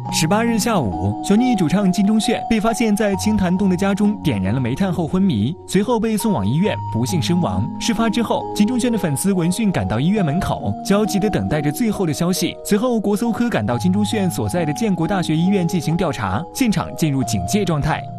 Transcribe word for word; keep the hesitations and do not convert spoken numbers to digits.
十八日下午，熊妮主唱金钟铉被发现在青潭洞的家中点燃了煤炭后昏迷，随后被送往医院，不幸身亡。事发之后，金钟铉的粉丝闻讯赶到医院门口，焦急地等待着最后的消息。随后，国搜科赶到金钟铉所在的建国大学医院进行调查，现场进入警戒状态。